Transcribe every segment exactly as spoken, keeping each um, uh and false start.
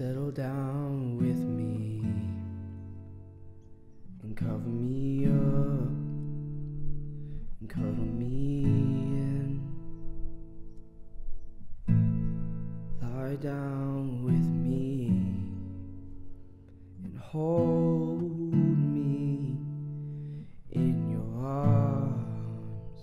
Settle down with me and cover me up and cuddle me in. Lie down with me and hold me in your arms,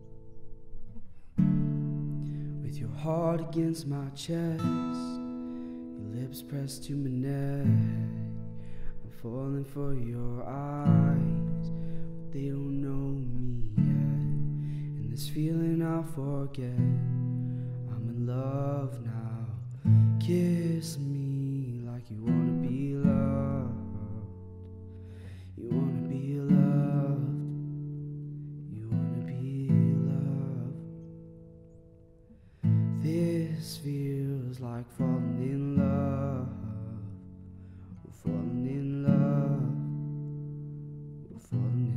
with your heart against my chest, lips pressed to my neck. I'm falling for your eyes, but they don't know me yet. And this feeling I'll forget. I'm in love now. Kiss me like you wanna be loved. You wanna be loved. You wanna be loved. This feels like falling in love. We're falling in love. We're falling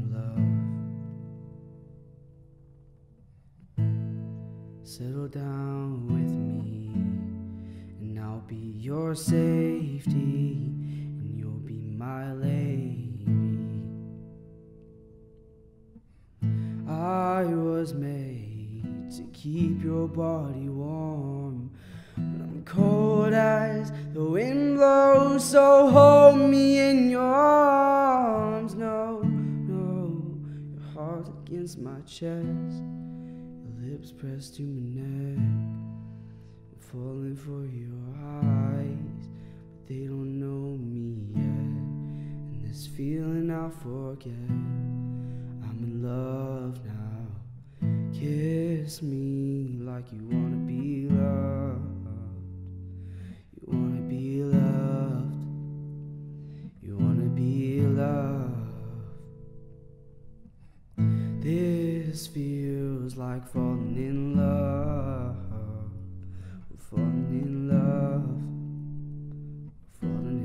in love. Settle down with me, and I'll be your safety, and you'll be my lady. I was made to keep your body warm, but I'm cold as the wind blows, so hold me in your arms. No, no, your heart against my chest, your lips pressed to my neck. I'm falling for your eyes, but they don't know me yet. And this feeling I'll forget. I'm in love now. Kiss me like you wanna be loved. You wanna be loved. You wanna be loved. This feels like falling in love. We're falling in love. We're falling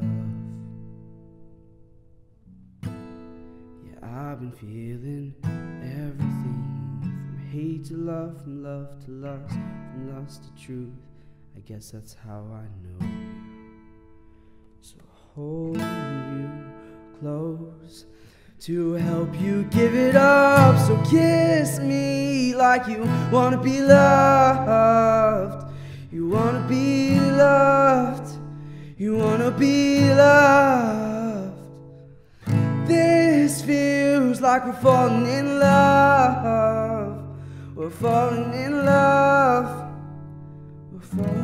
in love. Yeah, I've been feeling everything, from hate to love, from love to lust, from lust to truth. I guess that's how I know you. So hold you close to help you give it up. So kiss me like you wanna be loved. You wanna be loved. You wanna be loved. This feels like we're falling in love. We're falling in love. We're falling